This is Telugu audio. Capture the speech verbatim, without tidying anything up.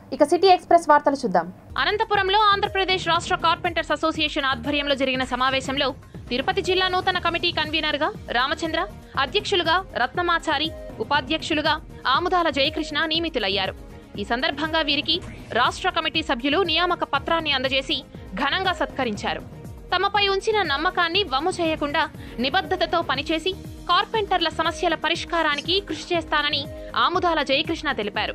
ఇక సిటీ ఎక్స్ప్రెస్ వార్తలు చూద్దాం. అనంతపురంలో ఆంధ్రప్రదేశ్ రాష్ట్ర కార్పెంటర్స్ అసోసియేషన్ ఆధ్వర్యంలో జరిగిన సమావేశంలో తిరుపతి జిల్లా నూతన కమిటీ కన్వీనర్ గా రామచంద్ర, అధ్యక్షులుగా రత్నమాచారి, ఉపాధ్యక్షులుగా ఆముదాల జయకృష్ణ నియమితులయ్యారు. ఈ సందర్భంగా వీరికి రాష్ట్ర కమిటీ సభ్యులు నియామక పత్రాన్ని అందజేసి ఘనంగా సత్కరించారు. తమపై ఉంచిన నమ్మకాన్ని వమ్ము చేయకుండా నిబద్ధతతో పనిచేసి కార్పెంటర్ల సమస్యల పరిష్కారానికి కృషి చేస్తానని ఆముదాల జయకృష్ణ తెలిపారు.